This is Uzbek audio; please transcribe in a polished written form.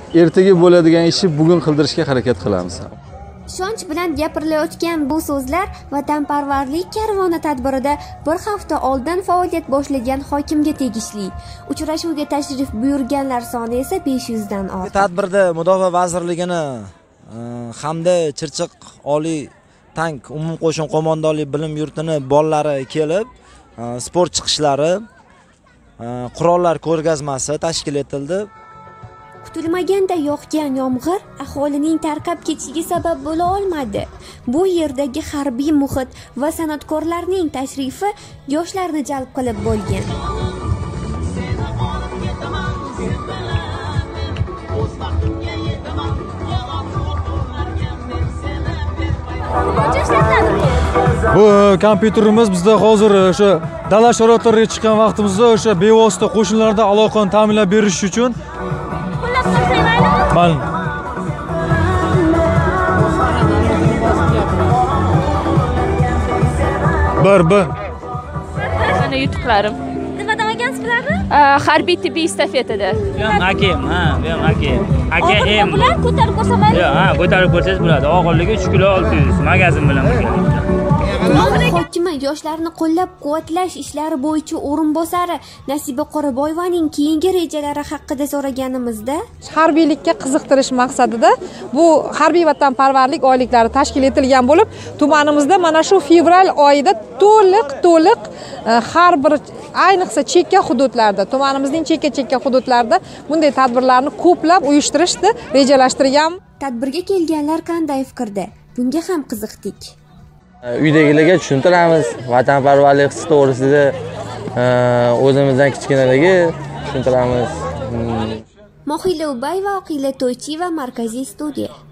ertaga bo'ladigan ishni bugun qildirishga harakat qilamiz. Ishonch bilan gapirilayotgan bu so'zlar Vatanparvarlik karvoni tadbirida bir hafta oldin faoliyat boshlagan hokimga tegishli. Uchrashuvga tashrif buyurganlar soni esa 500 dan ortiq. Tadbirda Mudofaa vazirligini hamda Chirchiq oliy tank umumqo'shin qo'mondonlik bilim yurtini bolalari kelib, sport chiqishlari, qurollar ko'rgazmasi tashkil etildi. Kutilmaganda yog'gan yomg'ir aholining tarqab ketishiga sabab bo'la olmadi. Bu yerdagi harbiy muhit va san'atkorlarning tashrifi yoshlarni jalb qilib bo'lgan. Bu kompyuterimiz bizda hozir o'sha dala sharoitlariga chiqqan vaqtimizda o'sha bevosita qo'shinlarda aloqani ta'minlab berish uchun man Mana yutuqlarim. Nimadan olgansiz bularni? Harbiy tibbiy estafetada. Bu ham akim, bu ham akim. Akim. Bular ko'tarib ko'rsamaydi? Yo'q, ko'tarib ko'rsangiz bo'ladi. Og'irligi 3 kilo 600 magazin bilan bo'lgan. Hokimi yoshlarni qo'llab-quvvatlash ishlari bo'yicha o'rinbosari Nasiba Qoraboyevaning keyingi rejalari haqida so'raganimizda, harbiylikka qiziqtirish maqsadida bu harbiy vatanparvarlik oyliklari tashkil etilgan bo'lib, tumanimizda mana shu fevral oyida to'liq har bir ayniqsa chekka hududlarda, tumanimizning chekka hududlarida bunday tadbirlarni ko'plab uyushtirishni rejalashtirgan. Tadbirga kelganlar qanday fikrda? Bunga ham qiziqdik. Uydagilarga tushuntiramiz, vatanparvarlik hissi to'g'risida o'zimizdan kichkinadagi tushuntiramiz. Mohila Ubayeva, Oqila To'ychiyeva, Markaziy studiya.